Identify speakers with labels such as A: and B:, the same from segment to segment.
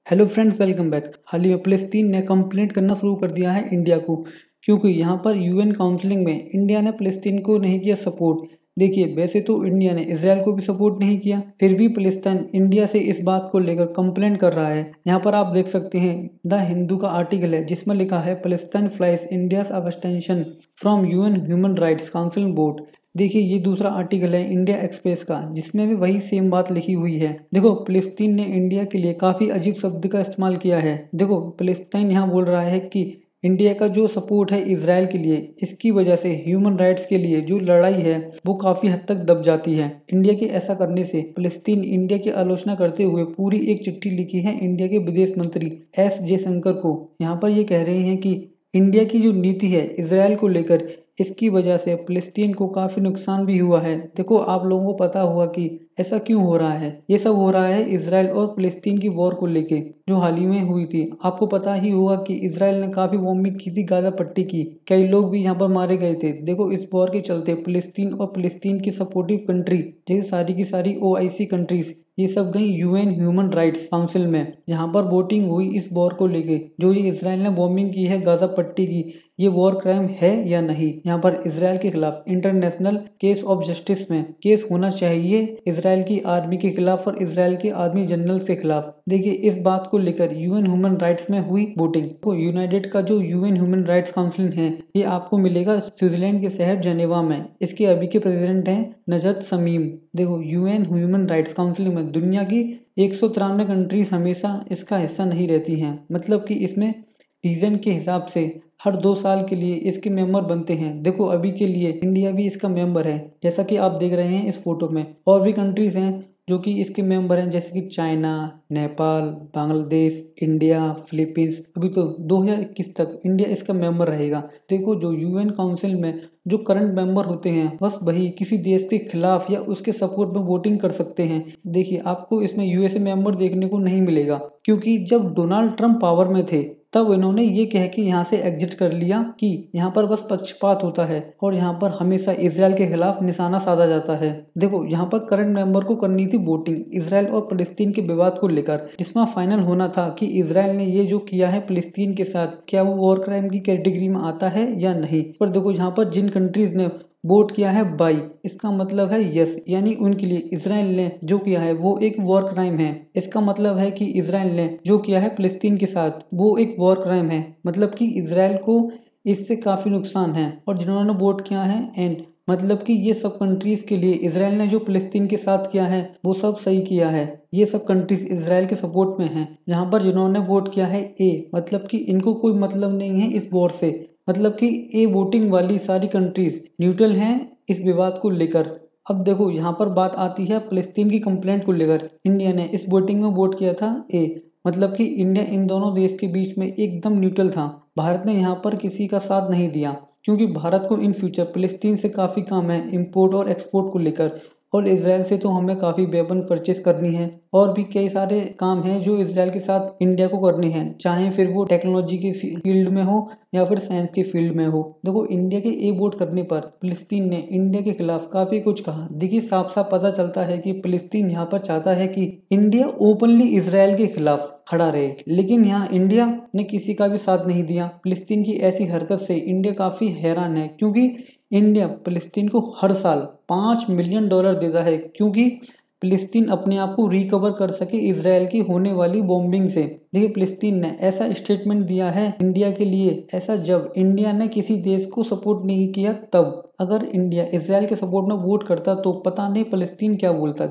A: Hello friends, welcome back. हाल ही में फ़लस्तीन ने कंप्लेंट करना शुरू कर दिया है इंडिया को, क्योंकि यहाँ पर यूएन काउंसलिंग में इंडिया ने फ़लस्तीन को नहीं किया सपोर्ट। देखिए, वैसे तो इंडिया ने इसराइल को भी सपोर्ट नहीं किया, फिर भी फ़लस्तीन इंडिया से इस बात को लेकर कंप्लेंट कर रहा है। यहाँ पर आप देख सकते हैं, द हिंदू का आर्टिकल है जिसमें लिखा है फ़लस्तीन flays India's abstention from UN human rights council board. देखिए, ये दूसरा आर्टिकल है इंडिया एक्सप्रेस का, जिसमें भी वही सेम बात लिखी हुई है। देखो, फ़लस्तीन ने इंडिया के लिए काफ़ी अजीब शब्द का इस्तेमाल किया है। देखो, फ़लस्तीन यहाँ बोल रहा है कि इंडिया का जो सपोर्ट है इसराइल के लिए, इसकी वजह से ह्यूमन राइट्स के लिए जो लड़ाई है वो काफ़ी हद तक दब जाती है। इंडिया के ऐसा करने से फ़लस्तीन इंडिया की आलोचना करते हुए पूरी एक चिट्ठी लिखी है इंडिया के विदेश मंत्री एस जयशंकर को। यहाँ पर ये कह रहे हैं कि इंडिया की जो नीति है इसराइल को लेकर, इसकी वजह से फ़लस्तीन को काफ़ी नुकसान भी हुआ है। देखो, आप लोगों को पता होगा कि ऐसा क्यों हो रहा है। ये सब हो रहा है इसराइल और फ़लस्तीन की वॉर को लेके, जो हाल ही में हुई थी। आपको पता ही होगा कि इसराइल ने काफ़ी बॉम्बिंग की थी गाज़ा पट्टी की, कई लोग भी यहाँ पर मारे गए थे। देखो, इस वॉर के चलते फ़लस्तीन और फ़लस्तीन की सपोर्टिव कंट्री जैसे सारी की सारी OIC कंट्रीज, ये सब गई यूएन ह्यूमन राइट्स काउंसिल में, जहाँ पर वोटिंग हुई इस वॉर को लेके। जो ये इसराइल ने बॉम्बिंग की है गाज़ा पट्टी की, ये वॉर क्राइम है या नहीं। यहाँ पर इसराइल के खिलाफ इंटरनेशनल केस ऑफ जस्टिस में केस होना चाहिए इसराइल की आर्मी के खिलाफ और इसराइल के आर्मी जनरल के खिलाफ। देखिए, इस बात को लेकर यूएन ह्यूमन राइट्स में हुई वोटिंग। तो यूनाइटेड का जो यूएन ह्यूमन राइट्स काउंसिल है, ये आपको मिलेगा स्विट्जरलैंड के शहर जेनेवा में। इसके अभी के प्रेसिडेंट हैं नजत समीम। देखो, यूएन ह्यूमन राइट्स काउंसिल में दुनिया की 193 कंट्रीज हमेशा इसका हिस्सा नहीं रहती हैं। मतलब कि इसमें रीजन के हिसाब से हर 2 साल के लिए इसके मेंबर बनते हैं। देखो, अभी के लिए इंडिया भी इसका मेंबर है, जैसा कि आप देख रहे हैं इस फोटो में। और भी कंट्रीज हैं जो कि इसके मेंबर हैं, जैसे कि China, Nepal, Bangladesh, India, Philippines. अभी तो 2021 तक इंडिया इसका मेंबर रहेगा। देखो, जो यूएन काउंसिल में जो करंट मेंबर होते हैं, बस वही किसी देश के खिलाफ या उसके सपोर्ट में वोटिंग कर सकते हैं। देखिए, आपको इसमें यूएसए मेंबर देखने को नहीं मिलेगा, क्योंकि जब डोनाल्ड ट्रंप पावर में थे तब इन्होंने ये कह के यहाँ से एग्जिट कर लिया कि यहाँ पर बस पक्षपात होता है और यहाँ पर हमेशा इसराइल के खिलाफ निशाना साधा जाता है। देखो, यहाँ पर करंट मेंबर को करनी थी वोटिंग इसराइल और फ़लस्तीन के विवाद को लेकर, जिसमें फाइनल होना था कि इसराइल ने ये जो किया है फ़लस्तीन के साथ, क्या वो वॉर क्राइम की कैटेगरी में आता है या नहीं। पर देखो, यहाँ पर जिन कंट्रीज ने वोट किया है बाई, इसका मतलब है यस, यानी उनके लिए इसराइल ने जो किया है वो एक वॉर क्राइम है। इसका मतलब है कि इसराइल ने जो किया है फ़लस्तीन के साथ वो एक वॉर क्राइम है। मतलब कि इसराइल को इससे काफ़ी नुकसान है। और जिन्होंने वोट किया है एंड, मतलब कि ये सब कंट्रीज के लिए इसराइल ने जो फ़लस्तीन के साथ किया है वो सब सही किया है। ये सब कंट्रीज इसराइल के सपोर्ट में हैं। यहाँ पर जिन्होंने वोट किया है ए, मतलब कि इनको कोई मतलब नहीं है इस वॉर से। मतलब कि ए वोटिंग वाली सारी कंट्रीज न्यूट्रल हैं इस विवाद को लेकर। अब देखो, यहाँ पर बात आती है फ़लस्तीन की कंप्लेंट को लेकर। इंडिया ने इस वोटिंग में वोट किया था ए, मतलब कि इंडिया इन दोनों देश के बीच में एकदम न्यूट्रल था। भारत ने यहाँ पर किसी का साथ नहीं दिया, क्योंकि भारत को इन फ्यूचर फ़लस्तीन से काफ़ी काम है इंपोर्ट और एक्सपोर्ट को लेकर। और इसराइल से तो हमें काफ़ी वेपन परचेस करनी है और भी कई सारे काम हैं जो इसराइल के साथ इंडिया को करने हैं, चाहे फिर वो टेक्नोलॉजी के फील्ड में हो या फिर साइंस के फील्ड में हो। देखो, इंडिया के ए वोट करने पर फ़लस्तीन ने इंडिया के खिलाफ काफ़ी कुछ कहा। देखिए, साफ साफ पता चलता है कि फ़लस्तीन यहाँ पर चाहता है कि इंडिया ओपनली इसराइल के खिलाफ खड़ा रहे, लेकिन यहाँ इंडिया ने किसी का भी साथ नहीं दिया। फ़लस्तीन की ऐसी हरकत से इंडिया काफ़ी हैरान है, क्योंकि इंडिया फ़लस्तीन को हर साल $5 मिलियन देता है, क्योंकि फ़लस्तीन अपने आप को रिकवर कर सके इसराइल की होने वाली बॉम्बिंग से। देखिए, फ़लस्तीन ने ऐसा स्टेटमेंट दिया है इंडिया के लिए, ऐसा जब इंडिया ने किसी देश को सपोर्ट नहीं किया तब। अगर इंडिया इसराइल के सपोर्ट में वोट करता तो पता नहीं फ़लस्तीन क्या बोलता।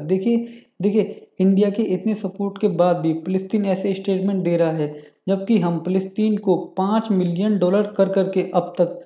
A: देखिए, इंडिया के इतने सपोर्ट के बाद भी फ़लस्तीन ऐसे स्टेटमेंट दे रहा है, जबकि हम फ़लस्तीन को $5 मिलियन कर करके अब तक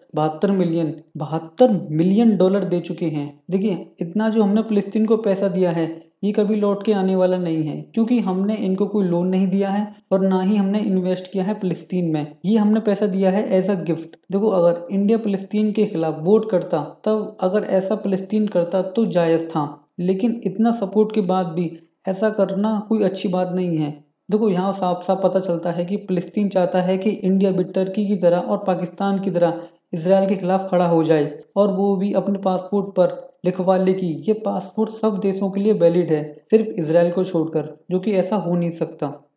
A: 72 मिलियन डॉलर दे चुके हैं। देखिए, इतना जो हमने फ़लस्तीन को पैसा दिया है ये कभी लौट के आने वाला नहीं है, क्योंकि हमने इनको कोई लोन नहीं दिया है और ना ही हमने इन्वेस्ट किया है फ़लस्तीन में। ये हमने पैसा दिया है एज अ गिफ्ट। देखो, अगर इंडिया फ़लस्तीन के खिलाफ वोट करता, तब अगर ऐसा फ़लस्तीन करता तो जायज़ था, लेकिन इतना सपोर्ट के बाद भी ऐसा करना कोई अच्छी बात नहीं है। देखो, यहाँ साफ साफ पता चलता है कि फ़लस्तीन चाहता है कि इंडिया भी टर्की की तरह और पाकिस्तान की तरह इसराइल के खिलाफ खड़ा हो जाए, और वो भी अपने पासपोर्ट पर लिखवा ले कि ये पासपोर्ट सब देशों के लिए वैलिड है, सिर्फ इसराइल को छोड़कर, जो कि ऐसा हो नहीं सकता।